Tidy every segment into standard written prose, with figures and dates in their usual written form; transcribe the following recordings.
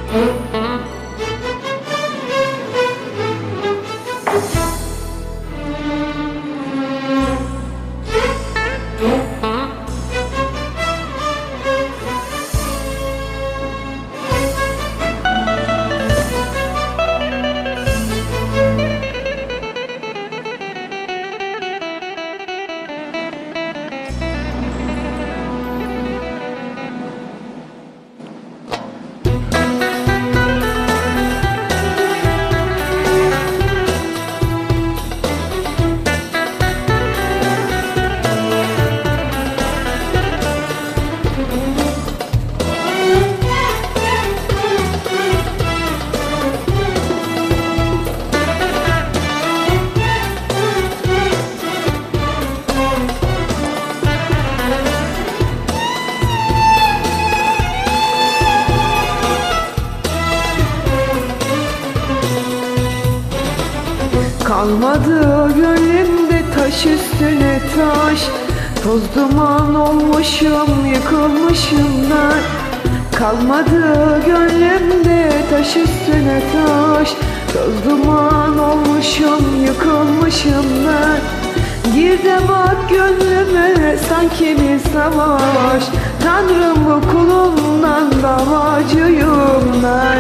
Kalmadı gönlümde taş üstüne taş, toz duman olmuşum, yıkılmışım ben. Kalmadı gönlümde taş üstüne taş, toz duman olmuşum, yıkılmışım ben. Gir de bak gönlüme, sanki bir savaş. Tanrım, bu kulundan davacıyım ben.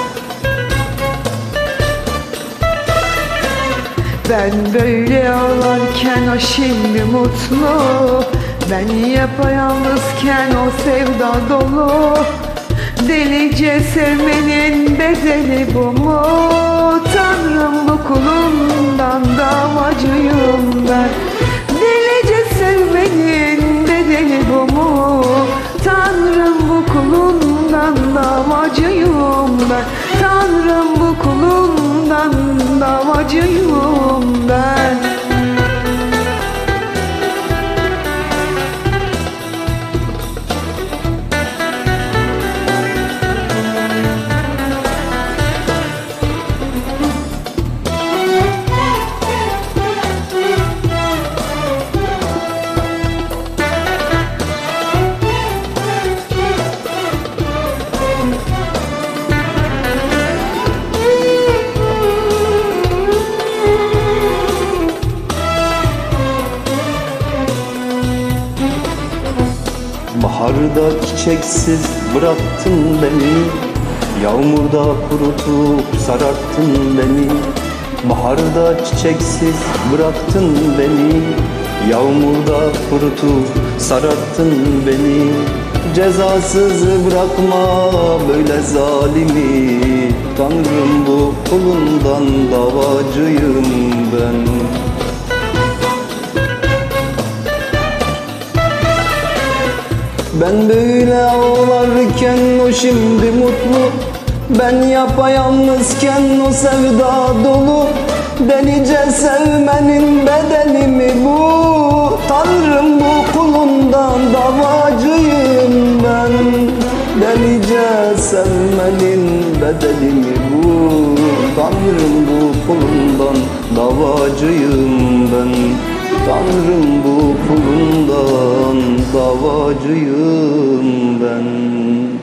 Ben böyle ağlarken o şimdi mutlu, ben yapayalnızken o sevda dolu. Delice sevmenin bedeli bu mu? Tanrım, bu kulundan davacıyım ben. Delice sevmenin bedeli bu mu? Tanrım, bu kulundan davacıyım ben. Tanrım, bu kulundan davacıyım ben. Baharda çiçeksiz bıraktın beni, yağmurda kurutup sararttın beni. Baharda çiçeksiz bıraktın beni, yağmurda kurutup sararttın beni. Cezasız bırakma böyle zalimi, Tanrım, bu kulundan davacıyım ben. Ben böyle ağlarken o şimdi mutlu, ben yapayalnızken o sevda dolu. Delice sevmenin bedeli mi bu? Tanrım, bu kulundan davacıyım ben. Delice sevmenin bedeli mi bu? Tanrım, bu kulundan davacıyım ben. Tanrım, bu kulundan davacıyım ben.